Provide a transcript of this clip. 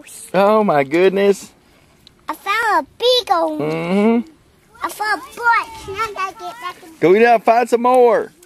beagles. Oh my goodness. I found a beagle. Mm-hmm. I found a bush. Now I gotta get back in. Go get out and find some more.